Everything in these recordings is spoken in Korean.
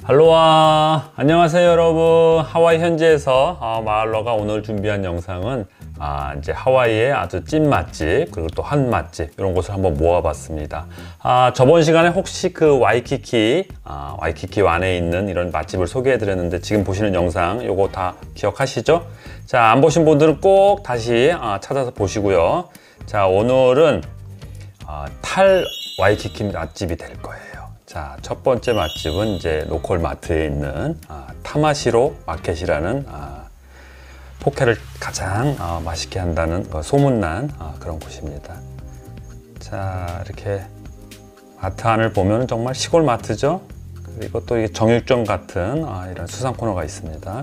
할로와, 안녕하세요 여러분. 하와이 현지에서 마을러가 오늘 준비한 영상은 이제 하와이의 아주 찐 맛집 그리고 또 한 맛집 이런 곳을 한번 모아봤습니다. 저번 시간에 혹시 그 와이키키 안에 있는 이런 맛집을 소개해드렸는데 지금 보시는 영상 요거 다 기억하시죠? 자, 안 보신 분들은 꼭 다시 찾아서 보시고요. 자, 오늘은 탈 와이키키 맛집이 될 거예요. 자, 첫 번째 맛집은 이제 로컬 마트에 있는 타마시로 마켓이라는 포케를 가장 맛있게 한다는 소문난 그런 곳입니다. 자, 이렇게 마트 안을 보면 정말 시골 마트죠. 그리고 또 이게 정육점 같은 이런 수상 코너가 있습니다.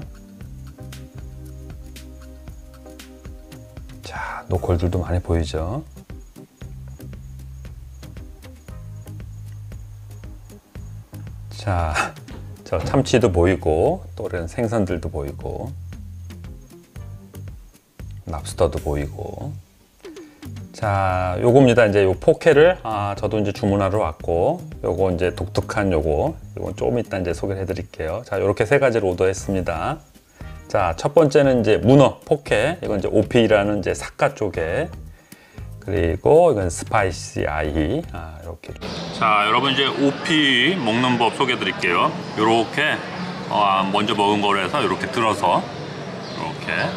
자, 로컬들도 많이 보이죠. 자, 저 참치도 보이고 또 이런 생선들도 보이고 랍스터도 보이고. 자, 요겁니다. 이제 요 포케를 저도 이제 주문하러 왔고, 요거 이제 독특한 요건 조금 이따 이제 소개를 해드릴게요. 자, 요렇게 세 가지를 오더했습니다. 자, 첫 번째는 이제 문어 포케, 이건 이제 오피라는 이제 삿갓 쪽에, 그리고 이건 스파이시 아이 이렇게. 자, 여러분 이제 오피 먹는 법 소개해 드릴게요. 요렇게 먼저 먹은 거로 해서 이렇게 들어서 이렇게.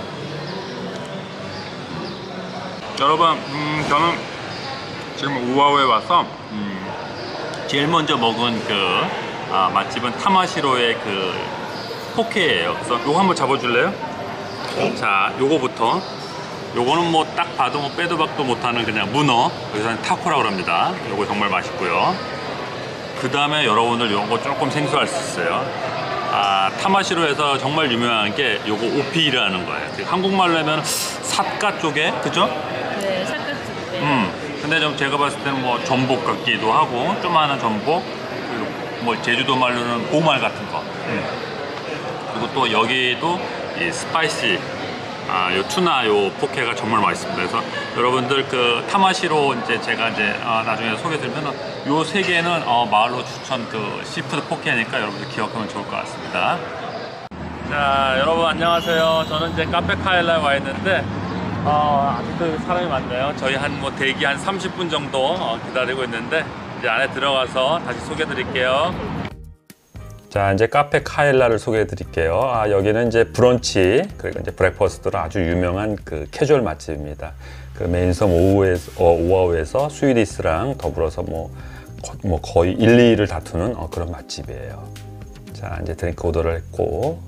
여러분, 저는 지금 오아후에 와서 제일 먼저 먹은 그 맛집은 타마시로의 그 포케예요. 그래서 요거 한번 잡아줄래요? 자, 요거부터. 요거는 뭐 딱 봐도 뭐 빼도 박도 못하는 그냥 문어, 여기서는 타코라고 합니다. 요거 정말 맛있고요. 그 다음에 여러분들 요거 조금 생소할 수 있어요. 타마시로에서 정말 유명한 게 요거 오피라는 거예요. 한국말로 하면 삿갓 쪽에, 그죠? 네, 삿갓 쪽에. 근데 좀 제가 봤을 때는 뭐 전복 같기도 하고, 조그마한 전복, 그리고 뭐 제주도 말로는 보말 같은 거. 그리고 또 여기도 이 스파이시 요 투나 요 포케가 정말 맛있습니다. 그래서 여러분들 그 타마시로 이제 제가 이제 나중에 소개드리면은 요 세 개는 마을로 추천 그 시푸드 포케니까 여러분들 기억하면 좋을 것 같습니다. 자, 여러분 안녕하세요. 저는 이제 카페 카일라에 와 있는데 아직도 사람이 많네요. 저희 뭐 대기 한 30분 정도 기다리고 있는데 이제 안에 들어가서 다시 소개드릴게요. 자, 이제 카페 카일라를 소개해 드릴게요. 여기는 이제 브런치 그리고 이제 브렉퍼스트로 아주 유명한 그 캐주얼 맛집입니다. 그 메인섬 오아후에서 스위디스랑 더불어서 뭐 거의 1, 2위를 다투는 그런 맛집이에요. 자, 이제 드링크 오더를 했고,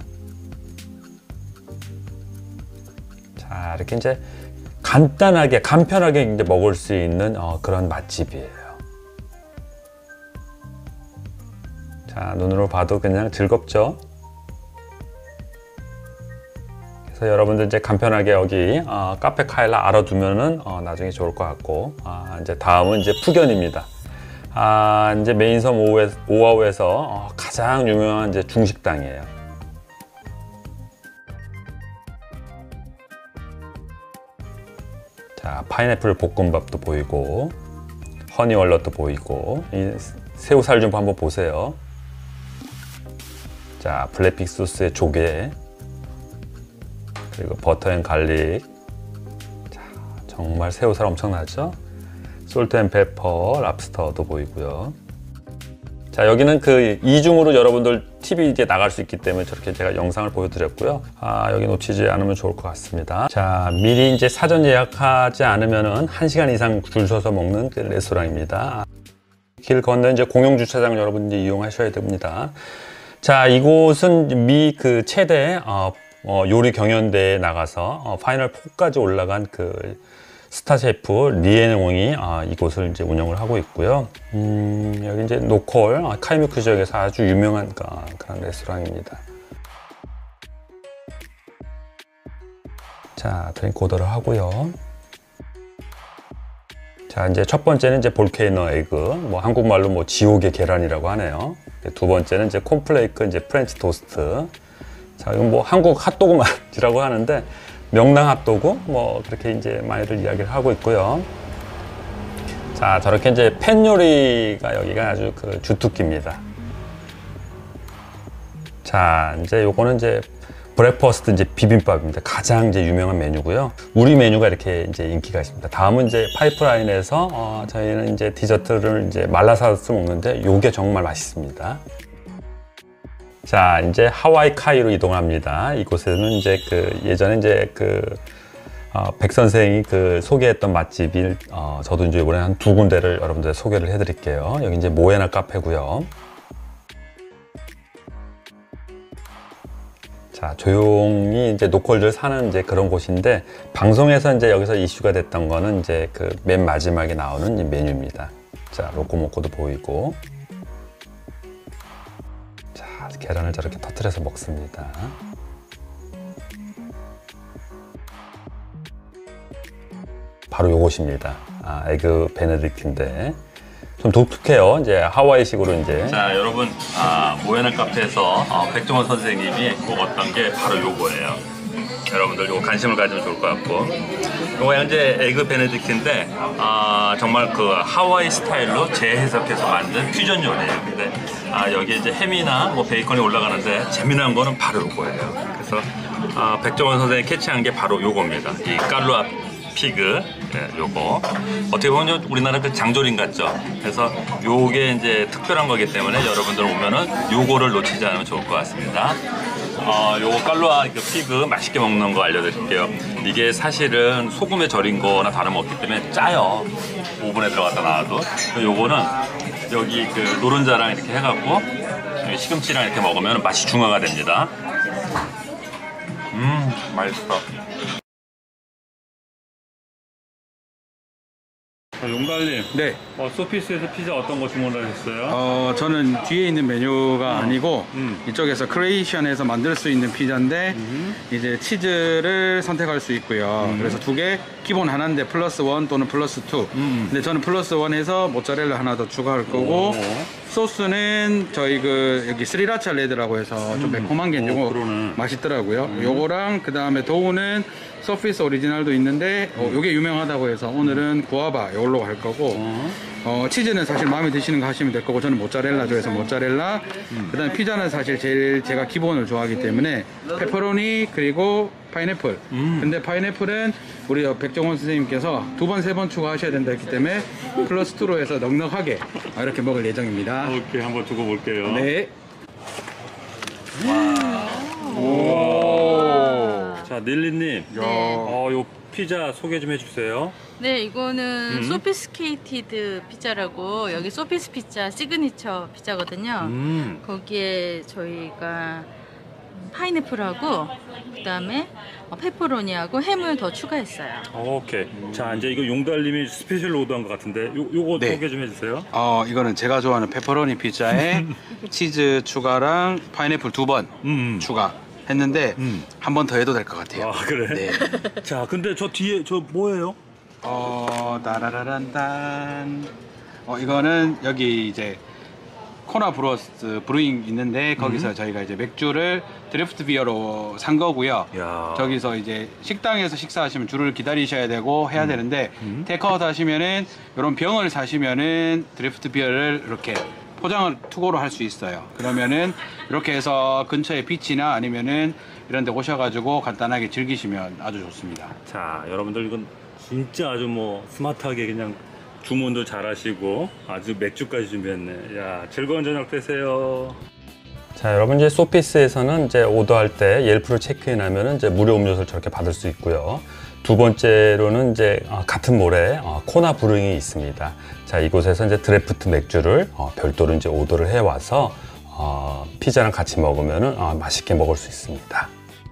자, 이렇게 이제 간단하게 간편하게 이제 먹을 수 있는 그런 맛집이에요. 자, 눈으로 봐도 그냥 즐겁죠? 그래서 여러분들 이제 간편하게 여기 카페 카일라 알아두면은 나중에 좋을 것 같고, 이제 다음은 이제 푸견입니다. 이제 메인섬 오아후에서 가장 유명한 이제 중식당이에요. 자, 파인애플 볶음밥도 보이고, 허니월넛도 보이고, 이 새우살 좀 한번 보세요. 자, 블랙핑 소스의 조개, 그리고 버터 앤 갈릭. 자, 정말 새우살 엄청나죠? 솔트 앤 페퍼, 랍스터도 보이고요. 자, 여기는 그 이중으로 여러분들 TV 이제 나갈 수 있기 때문에 저렇게 제가 영상을 보여드렸고요. 여기 놓치지 않으면 좋을 것 같습니다. 자, 미리 이제 사전 예약하지 않으면은 1시간 이상 줄 서서 먹는 그 레스토랑입니다. 길 건너 이제 공용 주차장 여러분들이 이용하셔야 됩니다. 자, 이곳은 미 그 최대 요리 경연대회에 나가서 파이널 4까지 올라간 그 스타 셰프 리에농이 이곳을 이제 운영을 하고 있고요. 여기 이제 노콜 카이뮤크 지역에서 아주 유명한 그런 레스토랑입니다. 자, 드링크 오더를 하고요. 자, 이제 첫 번째는 이제 볼케이노 에그, 뭐 한국말로 뭐 지옥의 계란이라고 하네요. 두 번째는 이제 콘플레이크 이제 프렌치 토스트. 자, 이건 뭐 한국 핫도그 맛이라고 하는데 명랑 핫도그 뭐 그렇게 이제 많이들 이야기를 하고 있고요. 자, 저렇게 이제 팬 요리가 여기가 아주 그 주특기입니다. 자, 이제 요거는 이제 브렉퍼스트 이제 비빔밥입니다. 가장 이제 유명한 메뉴고요. 우리 메뉴가 이렇게 이제 인기가 있습니다. 다음은 이제 파이프라인에서 저희는 이제 디저트를 이제 말라사스 먹는데 요게 정말 맛있습니다. 자, 이제 하와이 카이로 이동합니다. 이곳에는 이제 예전에 이제 백 선생이 소개했던 맛집이 저도 이제 이번에 한 2군데를 여러분들 소개를 해드릴게요. 여기 이제 모에나 카페고요. 자, 조용히 이제 노컬들 사는 이제 그런 곳인데, 방송에서 이제 여기서 이슈가 됐던 거는 이제 맨 마지막에 나오는 이 메뉴입니다. 자, 로코모코도 보이고. 자, 계란을 저렇게 터뜨려서 먹습니다. 바로 요것입니다. 에그 베네딕트인데 좀 독특해요. 이제 하와이식으로 이제. 자, 여러분, 모에나 카페에서 백종원 선생님이 먹었던 게 바로 요거예요. 여러분들 요거 관심을 가지면 좋을 것 같고, 요거 현재 에그 베네딕트인데 정말 하와이 스타일로 재해석해서 만든 퓨전 요리예요. 근데 여기에 이제 햄이나 뭐 베이컨이 올라가는데 재미난 거는 바로 요거예요. 그래서 백종원 선생님이 캐치한 게 바로 요겁니다. 이 깔루아 피그, 요거 어떻게 보면 우리나라 장조림 같죠. 그래서 요게 이제 특별한 거기 때문에 여러분들 오면은 요거를 놓치지 않으면 좋을 것 같습니다. 요거 깔루아 피그 맛있게 먹는 거 알려드릴게요. 이게 사실은 소금에 절인 거나 다름없기 때문에 짜요. 오븐에 들어갔다 나와도. 요거는 여기 노른자랑 이렇게 해갖고 시금치랑 이렇게 먹으면 맛이 중화가 됩니다. 맛있어. 용달님, 네. 소피스에서 피자 어떤 거 주문하셨어요? 저는 뒤에 있는 메뉴가 아니고 이쪽에서 크리에이션에서 만들 수 있는 피자인데 이제 치즈를 선택할 수 있고요. 그래서 2개, 기본 하나인데 플러스 1 또는 플러스 2. 근데 저는 플러스 1 해서 모짜렐라 하나 더 추가할 거고, 소스는 저희 여기 스리라차 레드라고 해서 좀 매콤한 게 요거 맛있더라고요. 요거랑 그 다음에 도우는 서피스 오리지널도 있는데 요게 유명하다고 해서 오늘은 구아바 요걸로 갈 거고, 치즈는 사실 마음에 드시는 거 하시면 될 거고, 저는 모짜렐라 좋아해서 모짜렐라. 그 다음에 피자는 사실 제일 제가 기본을 좋아하기 때문에 페퍼로니 그리고 파인애플. 근데 파인애플은 우리 백종원 선생님께서 2번, 3번 추가하셔야 된다 했기 때문에 플러스 2로 해서 넉넉하게 이렇게 먹을 예정입니다. 오케이, 한번 두고 볼게요. 네. 자, 닐리님, 요 피자 소개 좀 해주세요. 네, 이거는 소피스케이티드 피자라고, 여기 소피스 피자 시그니처 피자거든요. 거기에 저희가 파인애플하고 그다음에 페퍼로니하고 햄을 더 추가했어요. 오케이. 자, 이제 이거 용달님이 스페셜 오더한 것 같은데 요거 네. 소개 좀 해주세요. 이거는 제가 좋아하는 페퍼로니 피자에 치즈 추가랑 파인애플 2번 추가했는데 한 번 더 해도 될 것 같아요. 그래? 네. 자, 근데 저 뒤에 저 뭐예요? 따라라란단. 이거는 여기 이제 코나 브로스트 브루잉 있는데 거기서 저희가 이제 맥주를 드래프트 비어로 산 거고요. 야. 저기서 이제 식당에서 식사하시면 줄을 기다리셔야 되고 해야 되는데 테이크아웃 하시면은 이런 병을 사시면은 드래프트 비어를 이렇게 포장을 투고로 할 수 있어요. 그러면은 이렇게 해서 근처에 비치나 아니면은 이런 데 오셔가지고 간단하게 즐기시면 아주 좋습니다. 자, 여러분들 이건 진짜 아주 뭐 스마트하게 그냥 주문도 잘하시고 아주 맥주까지 준비했네. 야, 즐거운 저녁 되세요. 자, 여러분 이제 소피스에서는 이제 오더할 때 옐프로 체크인하면은 이제 무료 음료수를 저렇게 받을 수 있고요. 2번째로는 이제 같은 몰에 코나 브루잉이 있습니다. 자, 이곳에서 이제 드래프트 맥주를 별도로 이제 오더를 해 와서 피자랑 같이 먹으면은 맛있게 먹을 수 있습니다.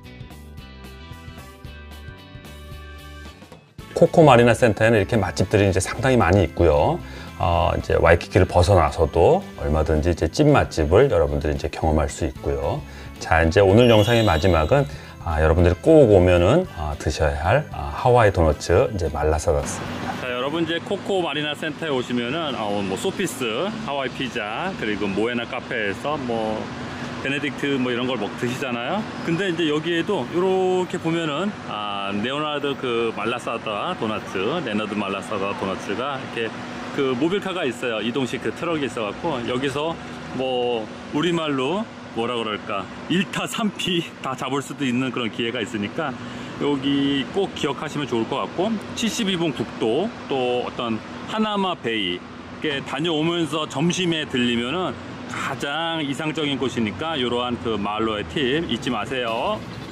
코코 마리나 센터에는 이렇게 맛집들이 이제 상당히 많이 있고요. 이제 와이키키를 벗어나서도 얼마든지 이제 찐 맛집을 여러분들이 이제 경험할 수 있고요. 자, 이제 오늘 영상의 마지막은 여러분들이 꼭 오면은 드셔야 할 하와이 도너츠 이제 말라사다스입니다. 자, 여러분 이제 코코 마리나 센터에 오시면은 뭐 소피스, 하와이 피자, 그리고 모에나 카페에서 뭐 베네딕트 뭐 이런 걸 드시잖아요. 근데 이제 여기에도 이렇게 보면은 레오나르드 말라사다 도너츠, 레너드 말라사다 도너츠가 이렇게 모빌카가 있어요. 이동식 트럭이 있어갖고 여기서 뭐 우리말로 뭐라 그럴까 1타 3피 다 잡을 수도 있는 그런 기회가 있으니까 여기 꼭 기억하시면 좋을 것 같고 72분 국도 또 어떤 하나마 베이 이렇게 다녀오면서 점심에 들리면은 가장 이상적인 곳이니까 이러한 그 말로의 팁 잊지 마세요.